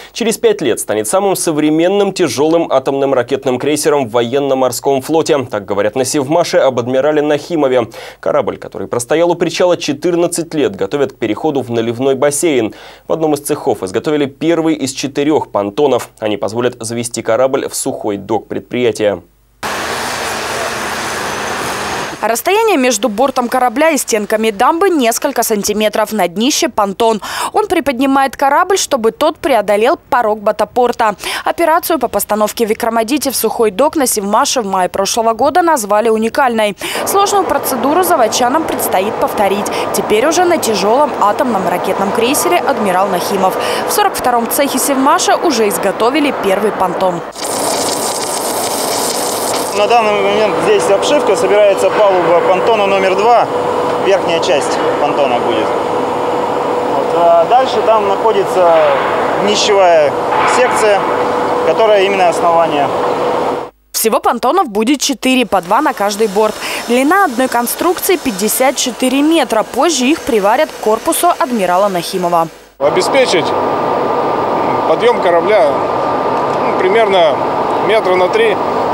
Через 5 лет станет самым современным тяжелым атомным ракетным крейсером в военно-морском флоте. Так говорят на Севмаше об адмирале Нахимове. Корабль, который простоял у причала 14 лет, готовят к переходу в наливной бассейн. В одном из цехов изготовили первый из 4 понтонов. Они позволят завести корабль в сухой док предприятия. Расстояние между бортом корабля и стенками дамбы несколько сантиметров. На днище понтон. Он приподнимает корабль, чтобы тот преодолел порог батапорта. Операцию по постановке Викрамадити в сухой док на Севмаше в мае прошлого года назвали уникальной. Сложную процедуру заводчанам предстоит повторить. Теперь уже на тяжелом атомном ракетном крейсере «Адмирал Нахимов». В 42-м цехе Севмаша уже изготовили первый понтон. На данный момент здесь обшивка, собирается палуба понтона номер 2, верхняя часть понтона будет. А дальше там находится днищевая секция, которая именно основание. Всего понтонов будет 4, по 2 на каждый борт. Длина одной конструкции 54 метра. Позже их приварят к корпусу «Адмирала Нахимова». Обеспечить подъем корабля примерно метра на 3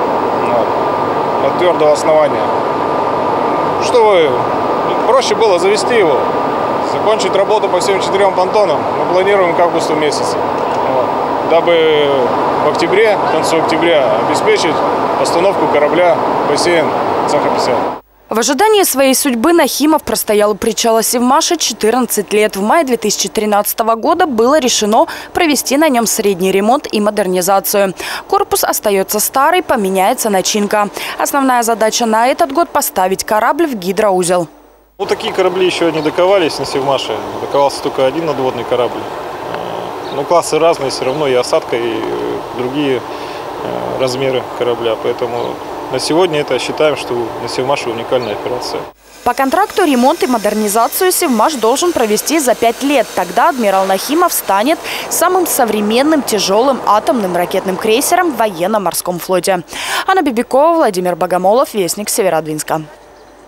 от твердого основания. Чтобы проще было завести его, закончить работу по всем 4 понтонам, мы планируем к августу месяце. Дабы в октябре, к концу октября обеспечить постановку корабля в бассейн цеха 50. В ожидании своей судьбы Нахимов простоял у причала Севмаша 14 лет. В мае 2013 года было решено провести на нем средний ремонт и модернизацию. Корпус остается старый, поменяется начинка. Основная задача на этот год – поставить корабль в гидроузел. Такие корабли еще не доковались на Севмаше. Доковался только один надводный корабль. Но классы разные, все равно и осадка, и другие размеры корабля. Поэтому на сегодня это считаем, что на Севмаше уникальная операция. По контракту ремонт и модернизацию Севмаш должен провести за 5 лет. Тогда «Адмирал Нахимов» станет самым современным тяжелым атомным ракетным крейсером в военно-морском флоте. Анна Бибикова, Владимир Богомолов, Вестник Северодвинска.